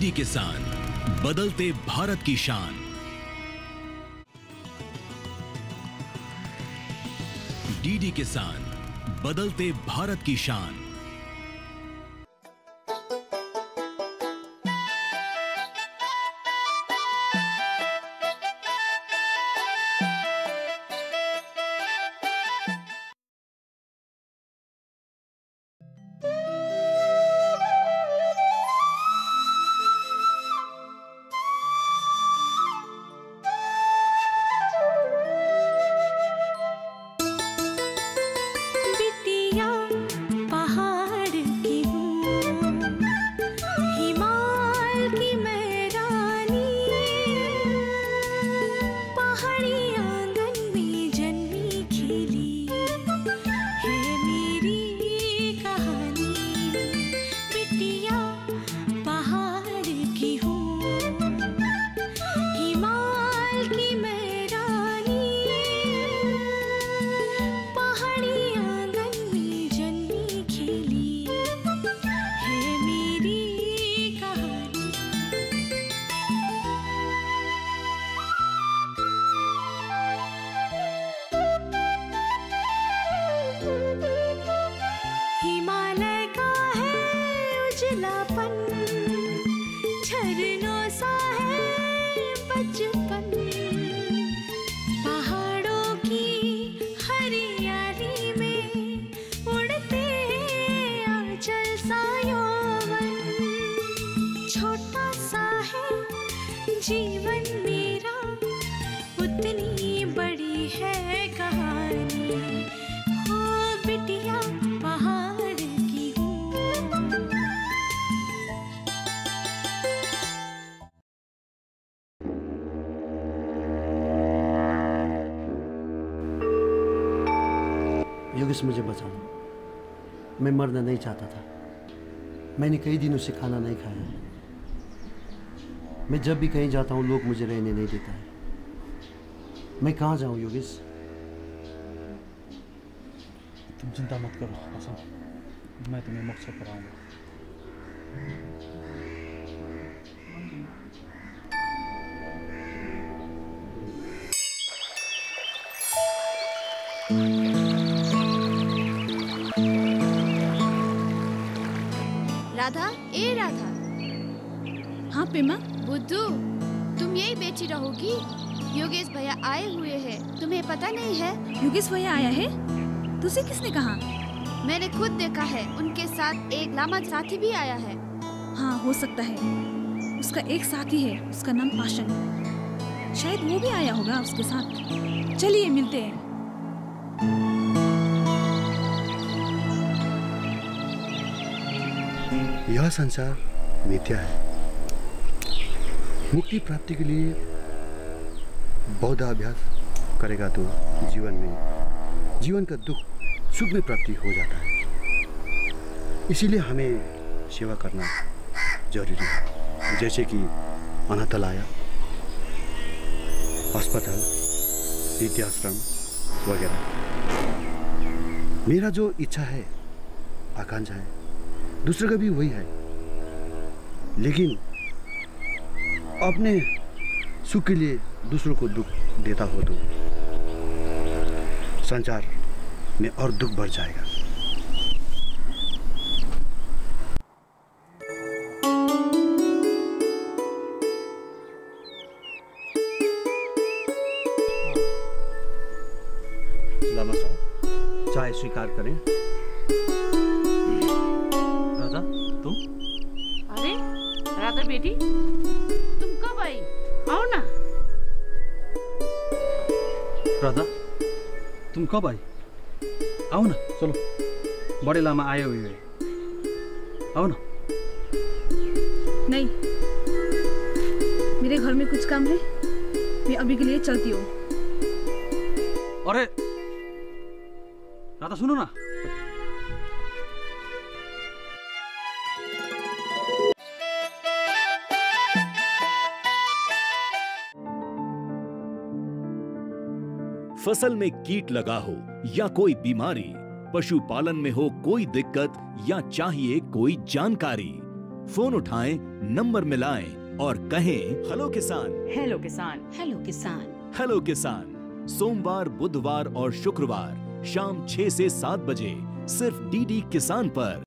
DD किसान, बदलते भारत की शान। डीडी किसान, बदलते भारत की शान। योगेश, मुझे बचा लो। मैं मरना नहीं चाहता था। मैंने कई दिनों से खाना नहीं खाया है। मैं जब भी कहीं जाता हूँ लोग मुझे रहने नहीं देता है। मैं कहाँ जाऊँ योगेश? तुम चिंता मत करो आसम, मैं तुम्हें मोक्ष कराऊंगा। राधा, ए राधा। हाँ पेमा। बुद्धू, तुम यही बैठी रहोगी? योगेश भैया आए हुए हैं, तुम्हें पता नहीं है? योगेश भैया आया है? तुझे किसने कहा? मैंने खुद देखा है। उनके साथ एक लामा साथी भी आया है। हाँ, हो सकता है। उसका एक साथी है, उसका नाम पाशन। शायद वो भी आया होगा उसके साथ। चलिए मिलते हैं। यह संसार मिथ्या है। मुक्ति प्राप्ति के लिए बौद्ध अभ्यास करेगा तो जीवन का दुख सुख में प्राप्ति हो जाता है। इसीलिए हमें सेवा करना जरूरी है, जैसे कि अनाथालय, अस्पताल, वृद्धाश्रम वगैरह। मेरा जो इच्छा है, आकांक्षा है, दूसरे का भी वही है। लेकिन अपने सुख के लिए दूसरों को दुख देता हो तो संसार में और दुख बढ़ जाएगा। लामा साहब, चाय स्वीकार करें। राधा, तुम? अरे राधा बेटी, तुम कब आई? आओ ना। राधा, तुम कब आई? आओ ना, चलो। बड़े लामा आए हुए हैं, आओ ना। नहीं, मेरे घर में कुछ काम है, मैं अभी के लिए चलती हूँ। अरे राधा, सुनो ना। फसल में कीट लगा हो या कोई बीमारी, पशुपालन में हो कोई दिक्कत या चाहिए कोई जानकारी, फोन उठाएं, नंबर मिलाएं और कहें हेलो किसान। हेलो किसान। हेलो किसान। हेलो किसान सोमवार, बुधवार और शुक्रवार शाम 6 से 7 बजे सिर्फ डीडी किसान पर।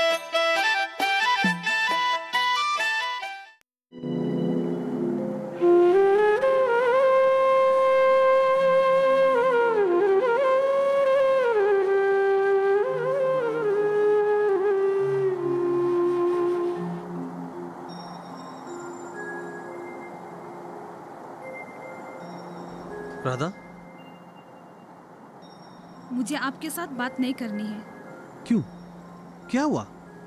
राधा, मुझे आपके साथ बात नहीं करनी है। क्यों? क्या हुआ?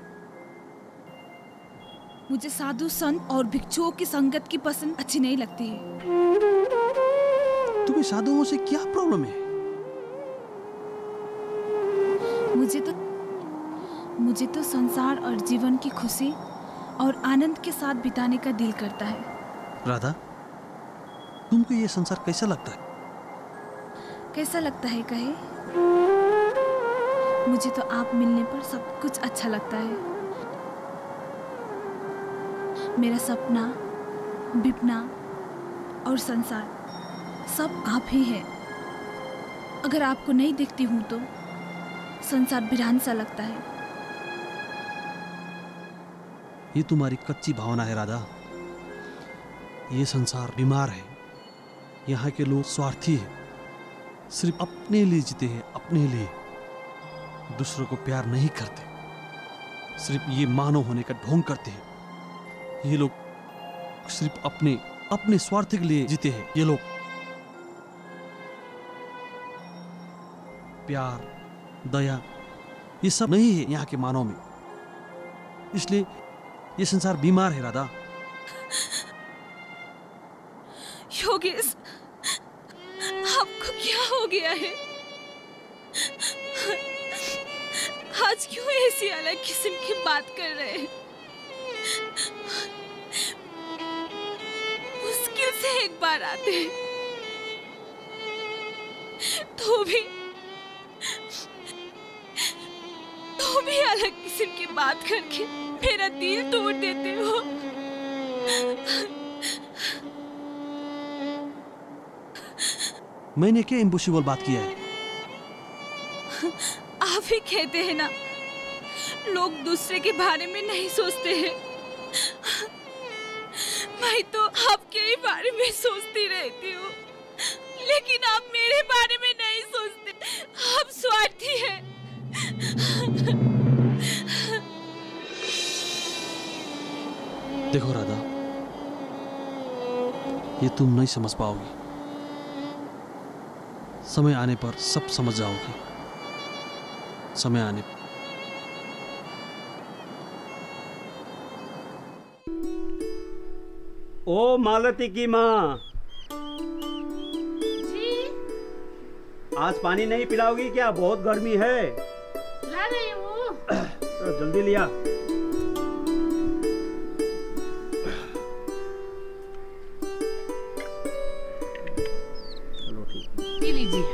मुझे साधु संत और भिक्षुओं की संगत की पसंद अच्छी नहीं लगती है। तुम्हें साधुओं से क्या प्रॉब्लम है? मुझे तो संसार और जीवन की खुशी और आनंद के साथ बिताने का दिल करता है। राधा, तुमको ये संसार कैसा लगता है? कैसा लगता है कहे? मुझे तो आप मिलने पर सब कुछ अच्छा लगता है। मेरा सपना, विपना और संसार सब आप ही हैं। अगर आपको नहीं देखती हूँ तो संसार वीरान सा लगता है। ये तुम्हारी कच्ची भावना है राधा। ये संसार बीमार है। यहाँ के लोग स्वार्थी हैं, सिर्फ अपने लिए जीते हैं, अपने लिए। दूसरों को प्यार नहीं करते, सिर्फ ये मानव होने का ढोंग करते हैं। ये लोग सिर्फ अपने स्वार्थ के लिए जीते हैं। ये लोग प्यार, दया ये सब नहीं है यहाँ के मानव में। इसलिए ये संसार बीमार है राधा। योगेश, आपको क्या हो गया है? आज क्यों ऐसी अलग किस्म की बात कर रहे हैं? मुश्किल से एक बार आते हैं तो भी अलग किस्म की बात करके मेरा दिल तोड़ देते हो। मैंने क्या इम्पॉसिबल बात किया है? आप ही कहते हैं ना, लोग दूसरे के बारे में नहीं सोचते हैं। मैं तो आपके ही बारे में सोचती रहती हूँ, लेकिन आप मेरे बारे में नहीं सोचते। आप स्वार्थी हैं। देखो राधा, ये तुम नहीं समझ पाओगी। समय आने पर सब समझ जाओगी। समय आने पर। ओ मालती की माँ, जी आज पानी नहीं पिलाओगी क्या? बहुत गर्मी है। ला रही हूँ। तो जल्दी लिया। चलो ठीक। पी लीजिए।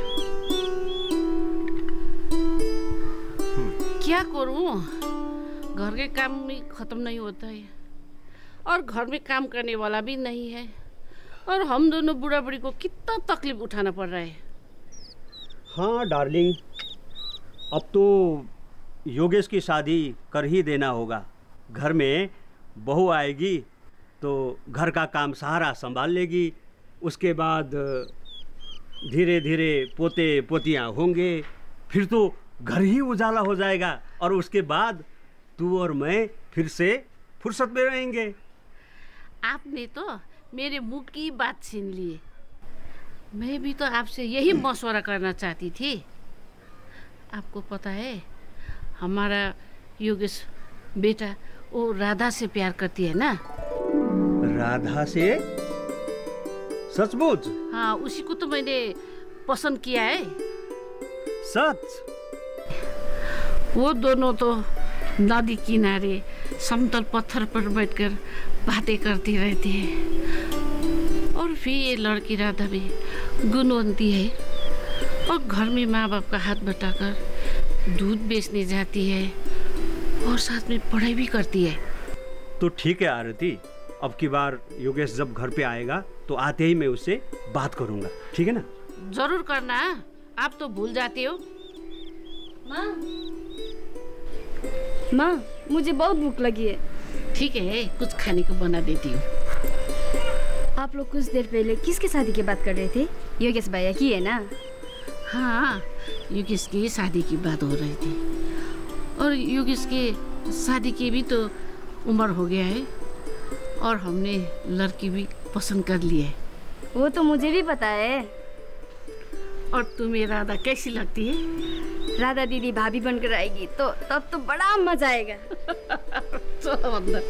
क्या करूँ, घर के काम भी खत्म नहीं होता है और घर में काम करने वाला भी नहीं है, और हम दोनों बूढ़ा बूढ़ी को कितना तकलीफ उठाना पड़ रहा है। हाँ डार्लिंग, अब तो योगेश की शादी कर ही देना होगा। घर में बहू आएगी तो घर का काम सारा संभाल लेगी। उसके बाद धीरे धीरे पोते पोतियाँ होंगे, फिर तो घर ही उजाला हो जाएगा और उसके बाद तू और मैं फिर से फुर्सत में रहेंगे। आपने तो मेरे मुंह की बात छीन ली। मैं भी तो आपसे यही मशवरा करना चाहती थी। आपको पता है, हमारा योगेश बेटा वो राधा से प्यार करती है ना। राधा से? सचमुच? हाँ, उसी को तो मैंने पसंद किया है। सच? वो दोनों तो नदी किनारे समतल पत्थर पर बैठकर बातें करती रहती है। और फिर ये लड़की राधा भी गुणवंती है और घर में माँ बाप का हाथ बटाकर दूध बेचने जाती है और साथ में पढ़ाई भी करती है। तो ठीक है आरती, अब की बार योगेश जब घर पे आएगा तो आते ही मैं उससे बात करूंगा, ठीक है ना? जरूर करना, आप तो भूल जाते हो। माँ, मुझे बहुत भूख लगी है। ठीक है, कुछ खाने को बना देती हूँ। आप लोग कुछ देर पहले किसके शादी की बात कर रहे थे? योगेश भैया की है ना? हाँ, योगेश की शादी की बात हो रही थी, और योगेश के शादी की भी तो उम्र हो गया है, और हमने लड़की भी पसंद कर ली है। वो तो मुझे भी पता है। और तुम्हें राधा कैसी लगती है? राधा दीदी भाभी बनकर आएगी तो तब तो बड़ा मजा आएगा। चलो अंदर।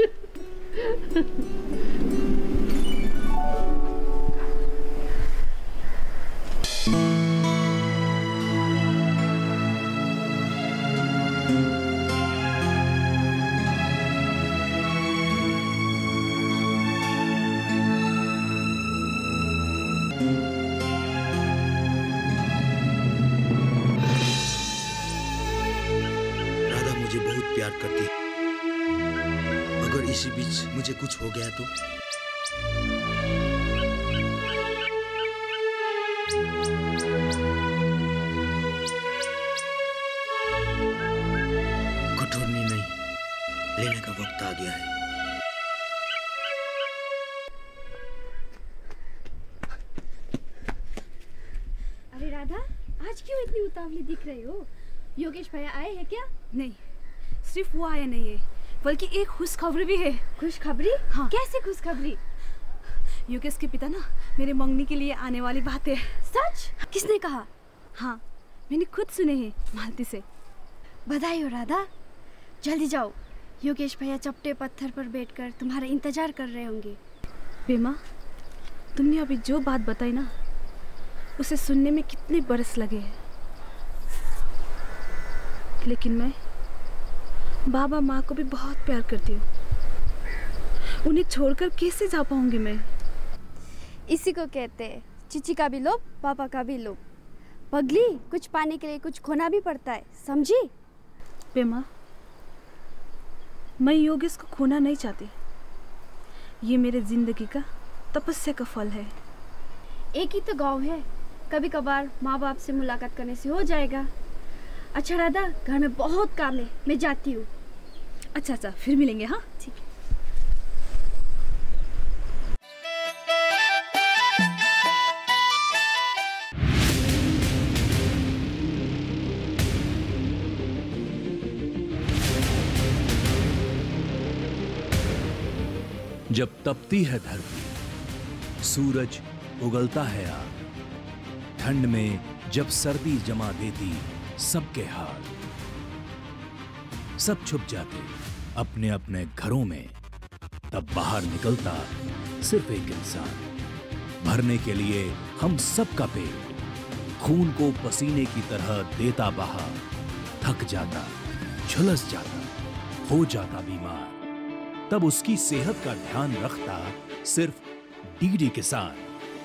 प्यार करती है। अगर इसी बीच मुझे कुछ हो गया तो? कठोर निर्णय लेने का वक्त आ गया है। अरे राधा, आज क्यों इतनी उतावली दिख रही हो? योगेश भैया आए हैं क्या? नहीं, सिर्फ वो आया नहीं है, बल्कि एक खुशखबरी भी है। खुशखबरी? हाँ। कैसे खुशखबरी? योगेश के पिता ना मेरे मंगनी के लिए आने वाली बात है। सच? किसने कहा? हाँ, मैंने खुद सुने हैं मालती से। बधाई हो राधा, जल्दी जाओ। योगेश भैया चपटे पत्थर पर बैठकर तुम्हारा इंतजार कर रहे होंगे। बेमा, तुमने अभी जो बात बताई ना, उसे सुनने में कितने बरस लगे हैं, लेकिन मैं बाबा माँ को भी बहुत प्यार करती हूँ। उन्हें छोड़कर कैसे जा पाऊंगी मैं? इसी को कहते हैं चिची का भी लोभ, पापा का भी लोभ। पगली, कुछ पाने के लिए कुछ खोना भी पड़ता है, समझी? पेमा, मैं योगेश को खोना नहीं चाहती। ये मेरे जिंदगी का तपस्या का फल है। एक ही तो गाँव है, कभी कभार माँ बाप से मुलाकात करने से हो जाएगा। अच्छा राधा, घर में बहुत काम है, मैं जाती हूँ। अच्छा, फिर मिलेंगे। हाँ, ठीक है। जब तपती है धरती, सूरज उगलता है आग, ठंड में जब सर्दी जमा देती सबके हाल, सब छुप जाते अपने अपने घरों में, तब बाहर निकलता सिर्फ एक इंसान, भरने के लिए हम सबका पेट, खून को पसीने की तरह देता बहा, थक जाता, झुलस जाता, हो जाता बीमार, तब उसकी सेहत का ध्यान रखता सिर्फ डीडी किसान।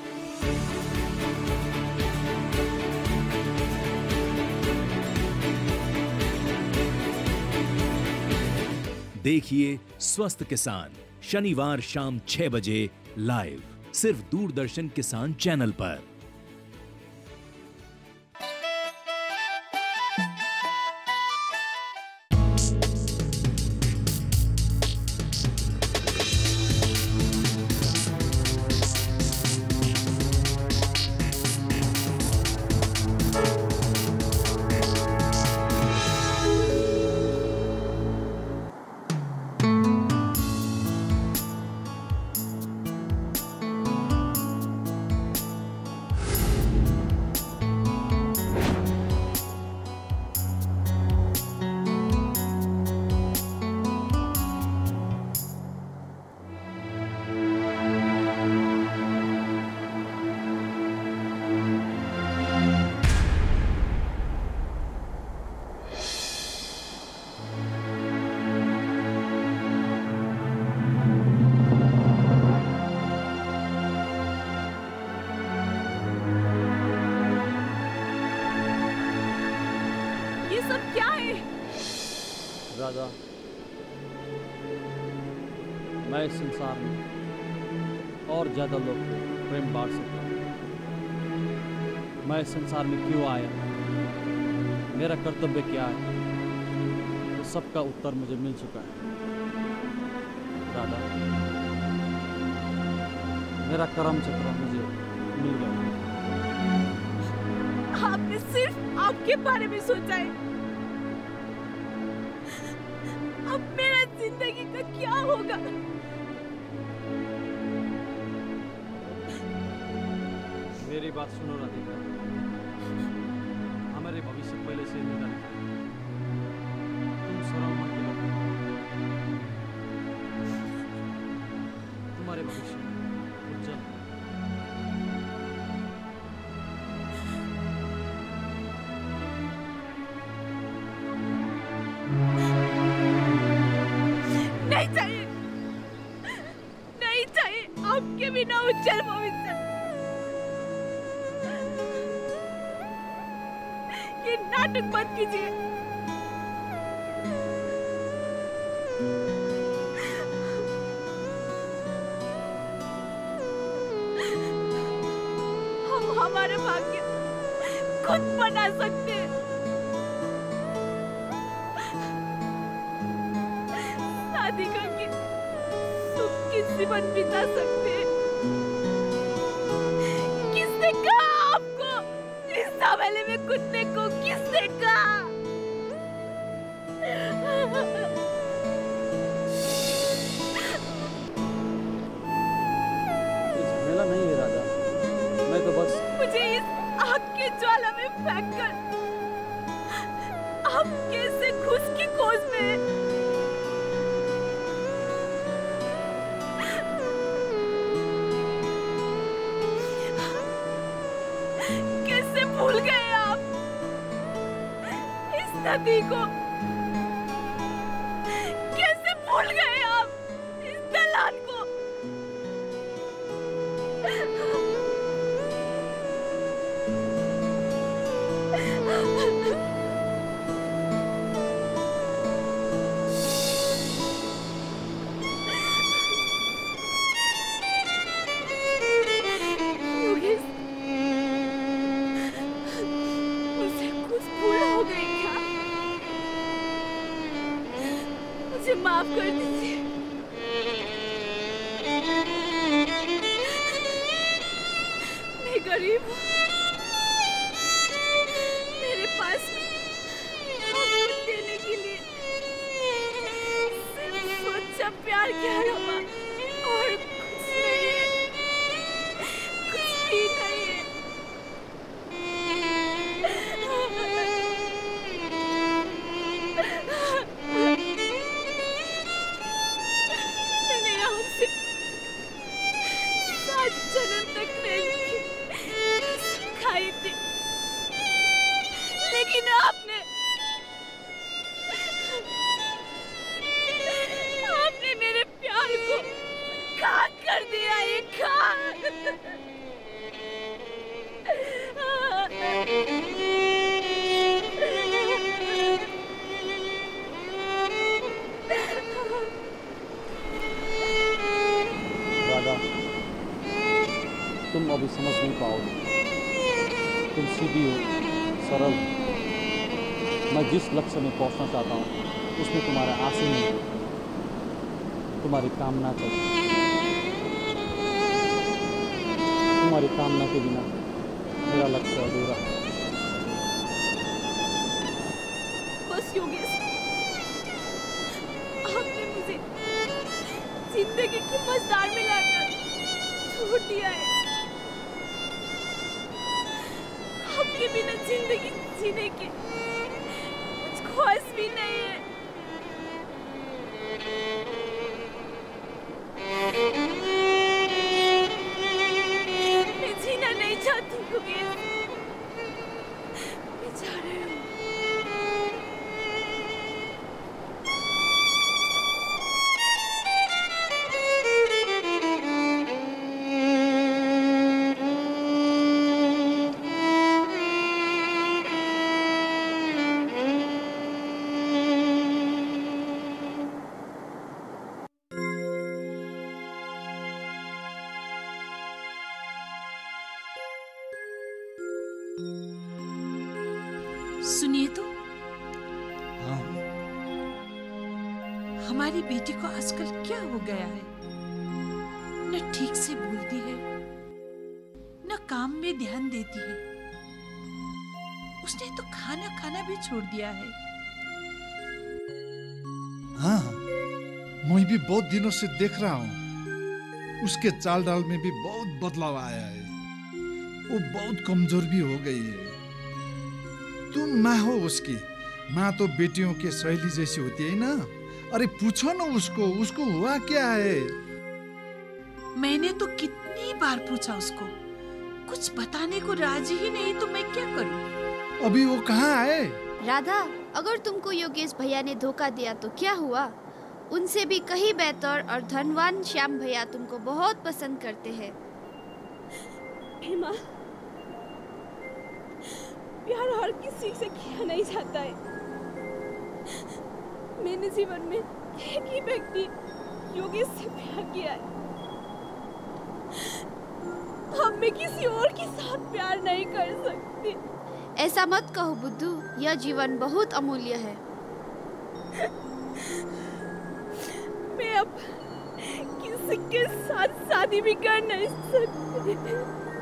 देखिए स्वस्थ किसान शनिवार शाम 6 बजे लाइव, सिर्फ दूरदर्शन किसान चैनल पर। मैं इस संसार में और ज़्यादा लोग को प्रेम बांट सकता हूँ। मैं इस संसार में क्यों आया, मेरा कर्तव्य क्या है, तो सबका उत्तर मुझे मिल चुका है। राधा, मेरा कर्म चक्र मुझे मिल गया। आपने सिर्फ आपके बारे में सोचा है। अब मेरा जिंदगी का क्या होगा? मेरी बात सुनो राधिका, हमारे भविष्य पहले से निर्धारित है। तुम सरल मन के लोग, तुम्हारे भविष्य उज्जवल। नहीं चाहिए, नहीं चाहिए आपके बिना उज्जवल भविष्य। ये नाटक मत कीजिए। हम हमारे भाग्य खुद बना सकते हैं। शादी करके सुख की जीवन बिता सकते हैं। किसने कहा आपको इस हवेली में कुत्ते को? किसने कहा? झमेला नहीं है राधा, मैं तो बस मुझे इस आग की ज्वाला में फेंक कर आप कैसे खुश की खोज में? कैसे भूल गए आप इस नदी को? कैसे भूल गए आप इस ढलान को? योगेश, मुझसे कुछ भूल हो गई क्या? मुझे माफ कर दीजिए। मैं गरीब हूँ, मेरे पास आपको देने के लिए सिर्फ सच्चा प्यार के अलावा और कुछ नहीं है, कुछ भी नहीं है। मैंने आपसे 7 जन्म तक रहने की कसम खाई थी, लेकिन आपने मेरे प्यार को खाक कर दिया। ये खाक। राधा, तुम अभी समझ नहीं पाओगे। तुम सीधी हो, सरल हो। मैं जिस लक्ष्य में पहुंचना चाहता हूँ उसमें तुम्हारा आशय नहीं है, तुम्हारी कामना चाहिए। तुम्हारी कामना के बिना मेरा लक्ष्य अधूरा है। बस योगेश, आपने मुझे जिंदगी की मझधार में लाकर छोड़ दिया है। आपके बिना जिंदगी जीने की कुछ ख्वाहिश भी नहीं है। मैं जीना नहीं चाहती योगेश, मैं जा रही हूँ। सुनिए तो, हाँ, हमारी बेटी को आजकल क्या हो गया है? न ठीक से बोलती है, न काम में ध्यान देती है। उसने तो खाना खाना भी छोड़ दिया है। हाँ, मैं भी बहुत दिनों से देख रहा हूँ। उसके चाल डाल में भी बहुत बदलाव आया है। वो बहुत कमजोर भी हो गई है। तुम माँ हो उसकी। माँ तो बेटियों के सहेली जैसी होती है ना। अरे पूछो ना उसको हुआ क्या है? मैंने तो कितनी बार पूछा उसको, कुछ बताने को राजी ही नहीं, तो मैं क्या करूं? अभी वो कहाँ है? राधा, अगर तुमको योगेश भैया ने धोखा दिया तो क्या हुआ? उनसे भी कहीं बेहतर और धनवान श्याम भैया तुमको बहुत पसंद करते हैं। हेमा, प्यार हर किसी से किया नहीं जाता है। मैंने जीवन में एक ही व्यक्ति योगेश से प्यार किया है। अब मैं किसी और के साथ प्यार नहीं कर सकती। ऐसा मत कहो बुद्धू, यह जीवन बहुत अमूल्य है। मैं अब किसी के साथ शादी भी कर नहीं सकती।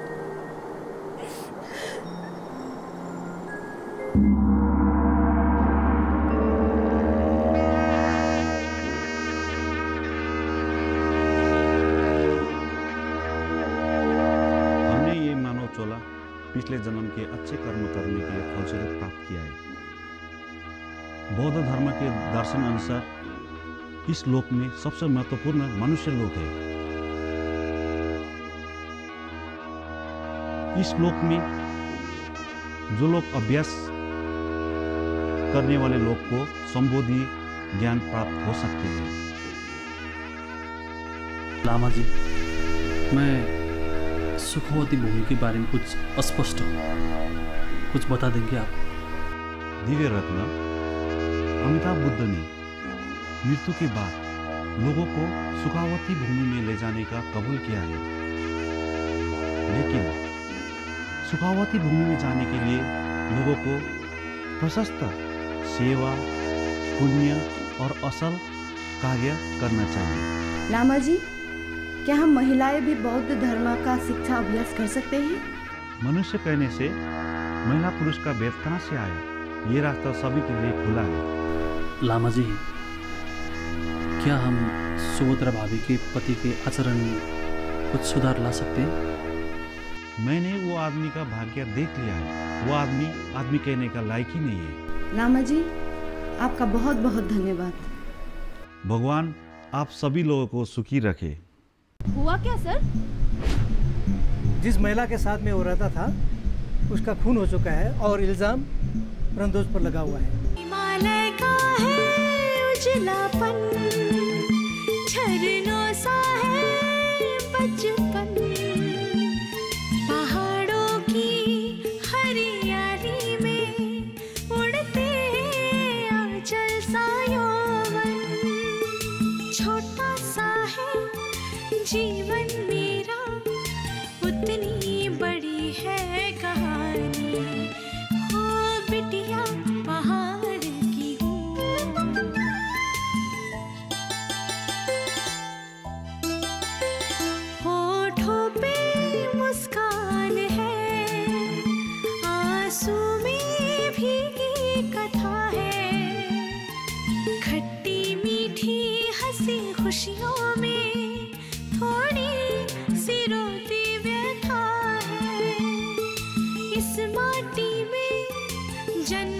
पिछले जन्म के अच्छे कर्म करने के फलस्वरूप प्राप्त किया है। बौद्ध धर्म के दर्शन अनुसार इस लोक में सबसे महत्वपूर्ण मनुष्य लोक है। इस लोक में जो लोग अभ्यास करने वाले लोग को संबोधि ज्ञान प्राप्त हो सकते हैं। लामा जी, मैं सुखवती भूमि के बारे में कुछ अस्पष्ट कुछ बता देंगे आप? दिव्य रत्न, अमिताभ बुद्ध ने मृत्यु के बाद लोगों को सुखावती भूमि में ले जाने का कबूल किया है, लेकिन सुखावती भूमि में जाने के लिए लोगों को प्रशस्त सेवा, पुण्य और असल कार्य करना चाहिए। लामा जी, क्या हम महिलाएं भी बौद्ध धर्म का शिक्षा अभ्यास कर सकते हैं? मनुष्य कहने से महिला पुरुष का भेद कहाँ से आया? ये रास्ता सभी के लिए खुला है। लामा जी, क्या हम सुभद्रा भाभी के पति के आचरण में कुछ सुधार ला सकते हैं? मैंने वो आदमी का भाग्य देख लिया है। वो आदमी कहने का लायक ही नहीं है। लामा जी, आपका बहुत बहुत धन्यवाद। भगवान आप सभी लोगों को सुखी रखे। हुआ क्या सर? जिस महिला के साथ में वो रहता था उसका खून हो चुका है और इल्जाम रंदोज पर लगा हुआ है। हिमालय का है उजलापन, झरनों सा है बचपन, पहाड़ों की हरियाली में उड़ते आंचल सा यौवन, छोटा सा है जीवन मेरा, उतनी बड़ी है कहानी। हो बिटिया पहाड़ की हूँ, होठों पे मुस्कान है, आंसू में भीगी कथा है, खट्टी मीठी हंसी खुशियों में थोड़ी सी रोती व्यथा है। इस माटी में जन्म